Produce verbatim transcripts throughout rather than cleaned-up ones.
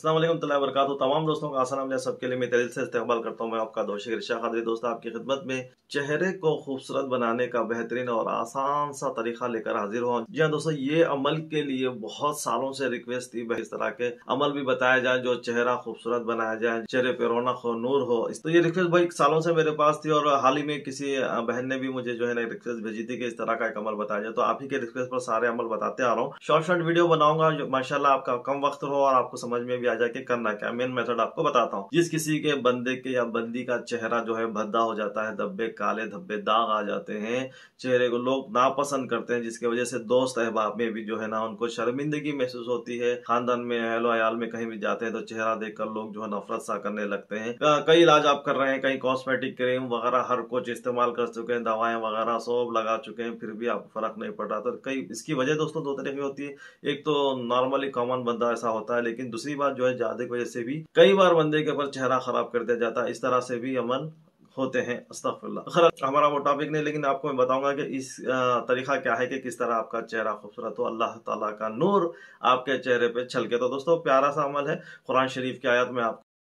अस्सलाम वालेकुम तआला वबरकातुहू। तमाम दोस्तों का आसान अमल सबके लिए मैं दिल से इस्तकबाल करता हूँ। मैं आपका दोस्त इरशाद कादरी दोस्त आपकी खिदमत में चेहरे को खूबसूरत बनाने का बेहतरीन और आसान सा तरीका लेकर हाजिर हुआ। जी हाँ दोस्तों, ये अमल के लिए बहुत सालों से रिक्वेस्ट थी, इस तरह के अमल भी बताया जाए जो चेहरा खूबसूरत बनाया जाए, चेहरे पे रौनक हो, नूर हो। तो ये रिक्वेस्ट भाई सालों से मेरे पास थी और हाल ही में किसी बहन ने भी मुझे जो है ना रिक्वेस्ट भेजी थी कि इस तरह का एक अमल बताया जाए। तो आप ही के रिक्वेस्ट पर सारे अमल बताते आ रहा हूँ। शॉर्ट शॉर्ट वीडियो बनाऊंगा जो माशाल्लाह आपका कम वक्त हो और आपको समझ में भी आ जाए कि करना क्या। मेन मेथड आपको बताता हूँ। जिस किसी के बंदे के या बंदी का चेहरा जो है भद्दा हो जाता है, धब्बे काले धब्बे दाग आ जाते हैं, चेहरे को लोग नापसंद करते हैं, जिसकी वजह से दोस्त अहबाब में भी जो है ना उनको शर्मिंदगी महसूस होती है। खानदान में अहलो अयाल में कहीं भी जाते हैं तो चेहरा देखकर लोग जो है नफरत सा करने लगते हैं। कई इलाज आप कर रहे हैं, कई कॉस्मेटिक क्रीम वगैरह हर कुछ इस्तेमाल कर चुके हैं, दवाएं वगैरह सोप लगा चुके हैं, फिर भी आपको फर्क नहीं पड़ रहा। तो कई इसकी वजह दोस्तों दो तरह की होती है। एक तो नॉर्मली कॉमन बंदा ऐसा होता है, लेकिन दूसरी बात जो है ज्यादा की वजह से भी कई बार बंदे के ऊपर चेहरा खराब कर दिया जाता है। इस तरह से भी अमल होते हैं। अस्तगफिरुल्लाह। हमारा वो टॉपिक नहीं, लेकिन आपको मैं बताऊंगा कि इस तरीका क्या है कि किस तरह आपका चेहरा खूबसूरत हो, अल्लाह ताला का नूर आपके चेहरे पे छलके। तो दोस्तों प्यारा सा अमल है, कुरान शरीफ की आयत में आपको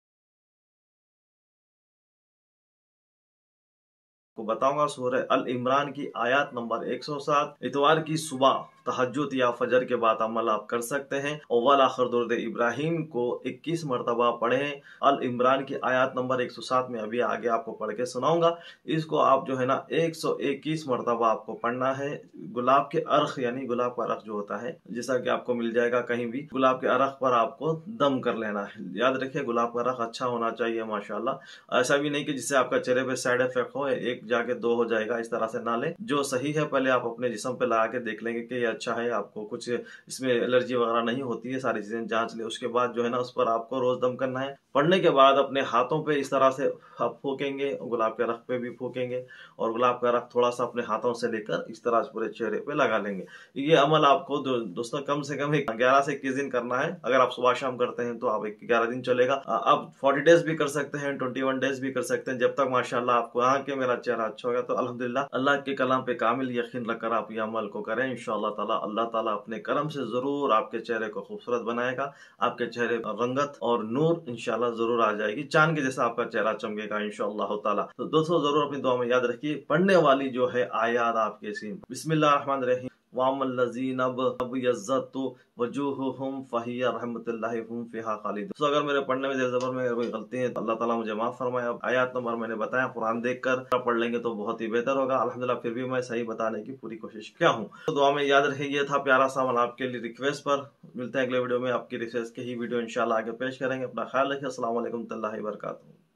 बताऊंगा। सूरह अल इमरान की आयत नंबर एक सौ सात। इतवार की सुबह तहज्जुद या फजर के बाद अमल आप कर सकते हैं। अव्वल आखिर दुरूद इब्राहिम को इक्कीस मरतबा पढ़ें। अल इमरान की आयत नंबर एक सौ सात में अभी आगे आपको पढ़ के सुनाऊंगा। इसको आप जो है ना एक सौ इक्कीस मरतबा आपको पढ़ना है। गुलाब के अर्ख यानी गुलाब का अर्ख जो होता है, जैसा कि आपको मिल जाएगा कहीं भी, गुलाब के अर्ख पर आपको दम कर लेना है। याद रखिए गुलाब का अर्ख अच्छा होना चाहिए माशाल्लाह। ऐसा भी नहीं कि जिससे आपका चेहरे पे साइड इफेक्ट हो, एक जाके दो हो जाएगा, इस तरह से ना लें। जो सही है पहले आप अपने जिस्म पे लगा के देख लेंगे कि ये अच्छा है, आपको कुछ इसमें एलर्जी वगैरह नहीं होती है, सारी चीजें जांच ले। उसके बाद जो है ना उस पर आपको रोज दम करना है। पढ़ने के बाद अपने हाथों पे इस तरह से आप फूकेंगे, गुलाब के रख पे भी फूकेंगे और गुलाब का रख थोड़ा सा अपने हाथों से लेकर इस तरह से पूरे चेहरे पे लगा लेंगे। ये अमल आपको दो, दोस्तों कम से कम ग्यारह से इक्कीस दिन करना है। अगर आप सुबह शाम करते हैं तो आप ग्यारह दिन चलेगा। आप फोर्टी डेज भी कर सकते हैं, ट्वेंटी वन डेज भी कर सकते हैं, जब तक माशाल्लाह आपको यहाँ के मेरा चेहरा अच्छा होगा। तो अल्हम्दुलिल्लाह अल्लाह के कलाम पे कामिल यकीन रखकर आप ये अमल को करें। इंशाअल्लाह ताला अल्लाह ताला अपने करम से जरूर आपके चेहरे को खूबसूरत बनाएगा। आपके चेहरे पर रंगत और नूर इंशाअल्लाह जरूर आ जाएगी, चांद के जैसा आपका चेहरा चमकेगा इंशाअल्लाह ताला। तो दोस्तों जरूर अपनी दुआ में याद रखिए पढ़ने वाली जो है आयात आपके सीन। बिस्मिल्लाहिर्रहमानिर्रहीम। वामल्लज़ीना अबयज़्ज़तु वजूहुहुम फहिया रहमतुल्लाहि हुम फिहा खालिदून। तो अगर मेरे पढ़ने में देर ज़बर में कोई गलती है तो अल्लाह ताला मुझे माफ फरमाए। अब आयत नंबर मैंने बताया, कुरान देखकर पढ़ लेंगे तो बहुत ही बेहतर होगा। अल्हम्दुलिल्लाह फिर भी मैं सही बताने की पूरी कोशिश किया हूँ। तो दुआ में याद रखिए। ये था प्यारा सा अमल आपके लिए रिक्वेस्ट पर। मिलते हैं अगले वीडियो में, आपकी रिक्वेस्ट के ही वीडियो इंशाल्लाह आगे पेश करेंगे। अपना ख्याल रखिए। अस्सलाम वालेकुम तआला वबरकातुहू।